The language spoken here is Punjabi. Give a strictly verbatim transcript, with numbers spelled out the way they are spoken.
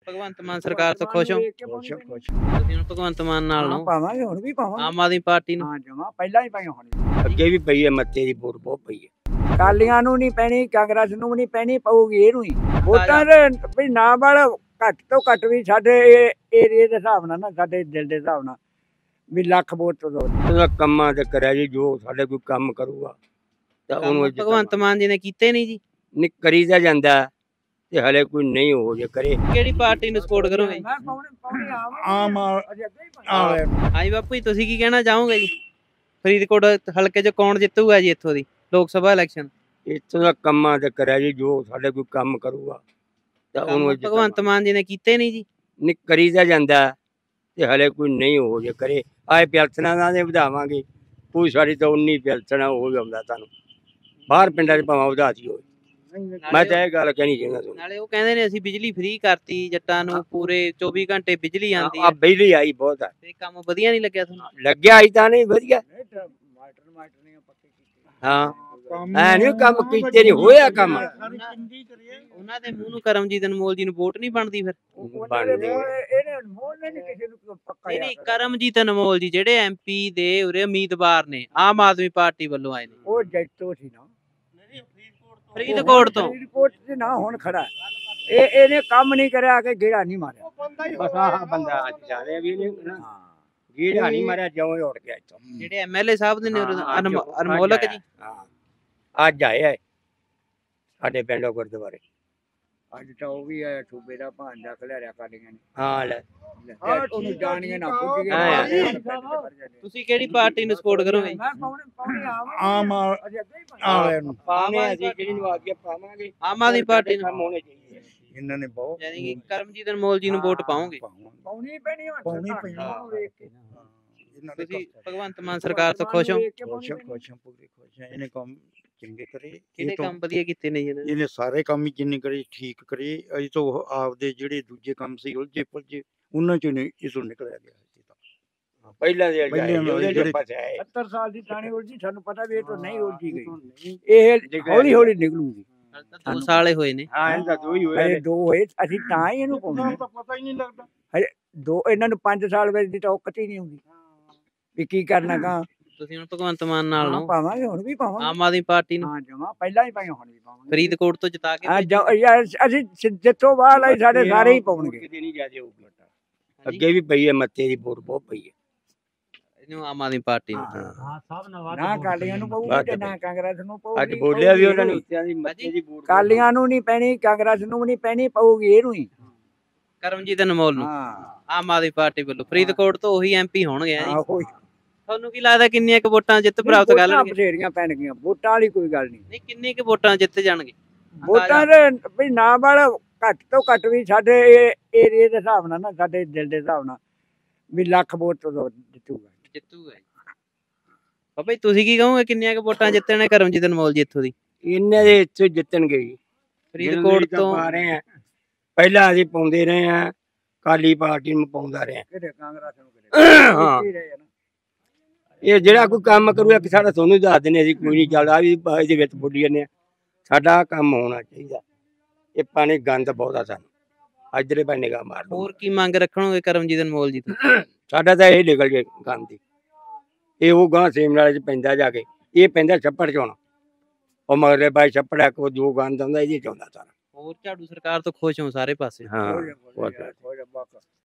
ਭਗਵੰਤ ਮਾਨ ਸਰਕਾਰ ਤੋਂ ਖੁਸ਼ ਹੋ? ਖੁਸ਼ ਹੋ, ਖੁਸ਼ ਤੁਸੀਂ ਹੁਣ ਭਗਵੰਤ ਮਾਨ ਨਾਲ ਹਾਂ ਨੂੰ ਪਾਵਾਂਗੇ, ਹੁਣ ਵੀ ਪਾਵਾਂਗੇ। ਆਮ ਆਦਮੀ ਪਾਰਟੀ ਨੂੰ? ਹਾਂ ਜਮਾ ਪਹਿਲਾਂ ਹੀ ਪਾਈਆਂ ਹੋਣੀ। ਅੱਗੇ ਵੀ ਪਈ ਹੈ, ਮੱਤੇ ਦੀ ਵੋਟ ਬਹੁਤ ਪਈ ਹੈ। ਕਾਲੀਆਂ ਨੂੰ ਨਹੀਂ ਪੈਣੀ, ਕਾਂਗਰਸ ਨੂੰ ਵੀ ਨਹੀਂ ਪੈਣੀ, ਪਊਗੀ ਇਹਨੂੰ ਹੀ। ਵੋਟਾਂ ਦੇ ਵੀ ਨਾ ਵਾਲਾ ਘੱਟ ਤੋਂ ਘੱਟ ਵੀ ਸਾਡੇ ਏਰੀਏ ਦੇ ਹਿਸਾਬ ਨਾਲ ਨਾ, ਸਾਡੇ ਦਿਲ ਦੇ ਹਿਸਾਬ ਨਾਲ ਵੀ ਲੱਖ ਵੋਟ ਤੋਂ ਦੋ। ਉਹਦਾ ਕੰਮਾਂ ਤੇ ਕਰਿਆ ਜੀ, ਜੋ ਸਾਡੇ ਕੋਈ ਕੰਮ ਕਰੂਗਾ ਤਾਂ ਉਹਨੂੰ ਭਗਵੰਤ ਮਾਨ ਜੀ ਨੇ ਕੀਤੇ ਨਹੀਂ ਜੀ? ਨਹੀਂ ਕਰੀਦਾ ਜਾਂਦਾ ਤੇ ਹਲੇ ਕੋਈ ਨਹੀਂ ਹੋ ਜੇ ਕਰੇ। ਕਿਹੜੀ ਪਾਰਟੀ ਨੂੰ ਸਪੋਰਟ ਕਰੋਗੇ? ਆਮ ਹਾਂਜੀ ਬਾਪੂ ਜੀ, ਤੁਸੀਂ ਕੀ ਕਹਿਣਾ ਚਾਹੋਗੇ ਜੀ? ਫਰੀਦਕੋਟ ਹਲਕੇ 'ਚ ਕੌਣ ਜਿੱਤੂਗਾ ਜੀ ਇੱਥੋਂ ਦੀ ਲੋਕ ਸਭਾ ਇਲੈਕਸ਼ਨ? ਇੱਥੋਂ ਦਾ ਕੰਮਾਂ ਤੇ ਕਰਿਆ ਜੀ, ਜੋ ਸਾਡੇ ਕੋਈ ਕੰਮ ਕਰੂਗਾ ਤਾਂ ਉਹਨੂੰ ਭਗਵੰਤ ਮਾਨ ਜੀ ਨੇ ਕੀਤੇ ਨਹੀਂ ਜੀ? ਨਹੀਂ ਕਰੀਦਾ ਜਾਂਦਾ ਤੇ ਹਲੇ ਕੋਈ ਨਹੀਂ ਹੋ ਜੇ ਕਰੇ। ਆਏ ਪਿਲਸਣਾ ਦਾ ਦੇ ਵਧਾਵਾਂਗੇ, ਕੋਈ ਸਾਡੀ ਤਾਂ ਉਨੀ ਪਿਲਸਣਾ ਹੋ ਜਾਂਦਾ ਤੁਹਾਨੂੰ ਬਾਹਰ ਪਿੰਡਾਂ 'ਚ ਭਾਵੇਂ ਵਧਾਤੀ ਹੋਵੇ। ਮੈਂ ਤਾਂ ਇਹ ਗੱਲ ਕਹਿਣੀ ਚਾਹੁੰਦਾ ਤੁਹਾਨੂੰ। ਨਾਲੇ ਉਹ ਕਹਿੰਦੇ ਨੇ ਅਸੀਂ ਬਿਜਲੀ ਫ੍ਰੀ ਕਰਤੀ ਜੱਟਾਂ ਨੂੰ, ਪੂਰੇ ਚੌਵੀ ਘੰਟੇ ਬਿਜਲੀ ਆਉਂਦੀ ਆ ਹੈ। ਬਿਜਲੀ ਆਈ ਬਹੁਤ ਆ, ਤੇ ਕੰਮ ਵਧੀਆ ਨਹੀਂ ਲੱਗਿਆ ਤੁਹਾਨੂੰ? ਲੱਗਿਆ ਆਈ ਤਾਂ ਨਹੀਂ ਵਧੀਆ। ਹਾਂ ਐ ਨਹੀਂ ਕੰਮ ਕੀਤੇ ਨਹੀਂ ਹੋਇਆ ਕੰਮ। ਉਹਨਾਂ ਦੇ ਮੂੰਹ ਨੂੰ ਕਰਮਜੀਤ ਅਨਮੋਲ ਜੀ ਨੂੰ ਵੋਟ ਨਹੀਂ ਬਣਦੀ ਫਿਰ? ਨਹੀਂ ਨਹੀਂ, ਕਰਮਜੀਤ ਅਨਮੋਲ ਜੀ ਜਿਹੜੇ ਐਮਪੀ ਦੇ ਉਰੇ ਉਮੀਦਵਾਰ ਨੇ ਆਮ ਆਦਮੀ ਪਾਰਟੀ ਵੱਲੋਂ ਆਏ ਨੇ, ਉਹ ਜੱਟੋ ਸੀ ਨਾ, ਫਰੀਦਕੋਟ ਤੋਂ। ਫਰੀਦਕੋਟ ਤੇ ਨਾ ਹੁਣ ਖੜਾ ਇਹ ਇਹਨੇ ਕੰਮ ਨਹੀਂ ਕਰਿਆ ਕਿ ਗੇੜਾ ਨਹੀਂ ਮਾਰਿਆ। ਬਸ ਆਹ ਬੰਦਾ ਅੱਜ ਜਾ ਰਿਹਾ ਵੀ ਇਹਨੇ ਗੀੜਾ ਨਹੀਂ ਮਾਰਿਆ, ਜਿਉਂ ਉੱਡ ਗਿਆ ਇੱਥੋਂ। ਜਿਹੜੇ ਐਮਐਲਏ ਸਾਹਿਬ ਦੇ ਨੇ ਅਨਮੋਲਕ ਜੀ, ਹਾਂ ਅੱਜ ਆਏ ਆ ਸਾਡੇ ਪਿੰਡ ਗੁਰਦੁਆਰੇ। ਅੱਜ ਤਾਂ ਉਹ ਵੀ ਆਇਆ ਸੂਬੇ ਦਾ ਭਾਂਡਾ ਖਲਿਆਰਿਆ ਕਾਲੀਆਂ ਨੇ। ਹਾਂ ਲੈ ਉਹਨੂੰ ਜਾਣੀਆਂ ਨਾ ਪੁੱਜੀਆਂ। ਤੁਸੀਂ ਕਿਹੜੀ ਪਾਰਟੀ ਨੂੰ ਸਪੋਰਟ ਕਰੋਗੇ? ਆਮ ਆਲੇ ਨੂੰ ਪਾਵਾਂਗੇ ਅਸੀਂ, ਜਿਹੜੀ ਨੂੰ ਆ ਕੇ ਪਾਵਾਂਗੇ ਆਮ ਆਦਮੀ ਪਾਰਟੀ ਨੂੰ। ਕੰਮ ਹੋਣੇ ਚਾਹੀਦੇ। ਇਹਨਾਂ ਨੇ ਬਹੁਤ ਯਾਨੀ ਕਿ ਕਰਮਜੀਤ ਅਨਮੋਲ ਜੀ ਨੂੰ ਵੋਟ ਪਾਓਗੇ? ਪਾਉਣੀ ਪੈਣੀ ਹੁਣ, ਪਾਉਣੀ ਪੈਣੀ ਵੇਖ ਕੇ। ਤੁਸੀਂ ਭਗਵੰਤ ਮਾਨ ਸਰਕਾਰ ਤੋਂ ਖੁਸ਼ ਹੋ? ਖੁਸ਼ ਹਾਂ, ਖੁਸ਼ ਹਾਂ, ਪੂਰੇ ਖੁਸ਼ ਹਾਂ। ਇਹਨੇ ਕੰਮ ਚੰਗੇ ਕਰੇ, ਕਿਹੜੇ ਕੰਮ ਵਧੀਆ ਕੀਤੇ ਨੇ ਜੀ ਇਹਨਾਂ ਨੇ? ਇਹਨੇ ਸਾਰੇ ਕੰਮ ਹੀ ਜਿੰਨੇ ਕਰੇ ਠੀਕ ਕਰੇ। ਅਜੇ ਤੋਂ ਆਪਦੇ ਜਿਹੜੇ ਦੂਜੇ ਕੰਮ ਸੀ ਉਲਝੇ ਪੁਲਝੇ, ਉਹਨਾਂ ਚੋਂ ਨਹੀਂ ਇਸੋਂ ਨਿਕਲਿਆ ਗਿਆ। ਪਹਿਲਾਂ ਦੇ ਸੱਤਰ ਸਾਲ ਦੀ ਪੁਰਾਣੀ ਉਲਝੀ, ਸਾਨੂੰ ਪਤਾ ਵੀ ਇਹ ਤੋਂ ਨਹੀਂ ਉਲਝੀ ਗਈ, ਇਹ ਹੌਲੀ ਹੌਲੀ ਨਿਕਲੂਗੀ। ਦੋ ਸਾਲੇ ਹੋਏ ਨੇ। ਹਾਂ ਇਹਦਾ ਦੋ ਹੀ ਹੋਏ ਹਜੇ ਦੋ ਹੋਏ, ਅਸੀਂ ਤਾਂ ਹੀ ਇਹਨੂੰ ਪਾਉਂਦੇ। ਪਤਾ ਹੀ ਨਹੀਂ ਲੱਗਦਾ ਹਜੇ ਦੋ, ਇਹਨਾਂ ਨੂੰ ਪੰਜ ਸਾਲ ਵਿੱਚ ਦੀ ਤਾਂ ਔਕਤ ਹੀ ਨਹੀਂ ਹੁੰਦੀ ਵੀ ਕੀ ਕਰਨਾ ਗਾ। ਤੁਸੀਂ ਹੁਣ ਭਗਵੰਤ ਮਾਨ ਨਾਲ ਨੂੰ ਪਾਵਾਂਗੇ, ਹੁਣ ਵੀ ਪਾਵਾਂਗੇ। ਆਮ ਆਦਮੀ ਪਾਰਟੀ ਨੂੰ? ਹਾਂ ਜਮਾ ਪਹਿਲਾਂ ਹੀ ਪਾਈਆਂ, ਹੁਣ ਵੀ ਪਾਵਾਂਗੇ। ਫਰੀਦਕੋਟ ਤੋਂ ਜਿਤਾ ਕੇ ਅਸੀਂ ਜਿੱਥੋਂ ਬਾਹਰ ਆਈ ਸਾਡੇ ਸਾਰੇ ਹੀ ਪਾਉਣਗੇ। ਅੱਗੇ ਵੀ ਪਈ ਹੈ, ਮੱਤੇ ਦੀ ਵੋਟ ਬਹੁਤ ਪਈ ਹੈ। ਇਹਨੂੰ ਆਮ ਆਦਮੀ ਪਾਰਟੀ ਨੂੰ? ਨਾ ਕਾਲੀਆਂ ਨੂੰ ਪਊਗੀ ਤੇ ਨਾ ਕਾਂਗਰਸ ਨੂੰ ਪਊਗੀ। ਅੱਜ ਬੋਲਿਆ ਵੀ ਉਹਨਾਂ ਨੇ ਉੱਤਿਆਂ ਦੀ ਮੱਤੇ ਦੀ ਵੋਟ। ਕਾਲੀਆਂ ਨੂੰ ਨਹੀਂ ਪੈਣੀ, ਕਾਂਗਰਸ ਨੂੰ ਵੀ ਨਹੀਂ ਪੈਣੀ, ਪਊਗੀ ਇਹਨੂੰ ਹੀ। ਕਰਮਜੀਤ ਅਨਮੋਲ ਨੂੰ ਆਮ ਆਦਮੀ ਪਾਰਟੀ ਵੱਲੋਂ ਫਰੀਦਕੋਟ ਤੋਂ ਉਹੀ ਐਮਪੀ ਹੋਣਗੇ ਜੀ। ਤੁਹਾਨੂੰ ਕੀ ਲੱਗਦਾ ਕਿੰਨੀਆਂ ਕੁ ਵੋਟਾਂ ਜਿੱਤ ਪ੍ਰਾਪਤ ਕਰ ਲੈਣਗੇ? ਬਥੇਰੀਆਂ ਪੈਣਗੀਆਂ, ਵੋਟਾਂ ਵਾਲੀ ਕੋਈ ਗੱਲ ਨਹੀਂ। ਨਹੀਂ, ਕਿੰਨੀ ਕੁ ਵੋਟਾਂ ਜਿੱਤ ਜਾਣਗੇ? ਵੋਟਾਂ ਦੇ ਵੀ ਨਾ ਵਾਲਾ ਘੱਟ ਤੋਂ ਘੱਟ ਵੀ ਸਾਡੇ ਏਰੀਏ ਦੇ ਹਿਸਾਬ ਨਾਲ ਨਾ, ਸਾਡੇ ਦਿਲ ਦੇ ਹਿਸਾਬ ਨਾਲ ਵੀ ਲੱਖ ਵੋਟ ਤੋਂ ਜਿੱਤੂਗਾ। ਜਿੱਤੂਗਾ ਬਾਬਾ ਜੀ, ਤੁਸੀਂ ਕੀ ਕਹੋਗੇ ਕਿੰਨੀਆਂ ਕੁ ਵੋਟਾਂ ਜਿੱਤਣੇ ਕਰਮਜੀਤ ਅਨਮੋਲ ਜੀ ਇੱਥੋਂ ਦੀ? ਇਹਨਾਂ ਦੇ ਇੱਥੋਂ ਜਿੱਤਣਗੇ ਜੀ। ਫਰੀਦਕੋਟ ਤੋਂ ਪਾ ਰਹੇ ਆ, ਪਹਿਲਾਂ ਅਸੀਂ ਪਾਉਂਦੇ ਰਹੇ ਆ, ਕਾਲੀ ਪਾਰਟੀ ਨੂੰ ਪਾਉਂਦਾ ਰਹੇ। ਹਾਂ ਇਹ ਜਿਹੜਾ ਕੋਈ ਕੰਮ ਕਰੂਗਾ ਕਿ ਸਾਡਾ ਤੁਹਾਨੂੰ ਦੱਸ ਦਿੰਦੇ ਅਸੀਂ, ਕੋਈ ਨਹੀਂ ਚੱਲਦਾ ਵੀ ਇਹਦੇ ਵਿੱਚ ਬੋਲੀ ਜਾਂਦੇ ਆ। ਸਾਡਾ ਕੰਮ ਹੋਣਾ ਚਾਹੀਦਾ। ਇਹ ਪਾਣੀ ਗੰਦ ਬਹੁਤ ਆ ਸਾਨੂੰ, ਇੱਧਰੇ ਪਾ ਨਿਗਾਹ ਮਾਰ ਲਓ। ਹੋਰ ਕੀ ਮੰਗ ਰੱਖਣਗੇ ਕਰਮਜੀਤ ਅਨਮੋਲ ਜੀ ਤੋਂ? ਸਾਡਾ ਤਾਂ ਇਹ ਨਿਕਲ ਜੇ ਗੰਦ ਦੀ। ਇਹ ਉਹ ਗਾਂ ਸੇਮ ਨਾਲੇ ਚ ਪੈਂਦਾ ਜਾ ਕੇ, ਇਹ ਪੈਂਦਾ ਛੱਪੜ ਚ। ਹੁਣ ਉਹ ਮਗਰੇ ਬਾਈ ਛੱਪੜ ਆ ਕੋ ਜੋ ਗੰਦ ਆਉਂਦਾ ਇਹਦੇ ਚ ਆਉਂਦਾ ਸਾਰਾ। ਹੋਰ ਝਾੜੂ ਸਰਕਾਰ ਤੋਂ ਖੁਸ਼ ਹੋ ਸਾਰੇ ਪਾਸੇ? ਹਾਂ।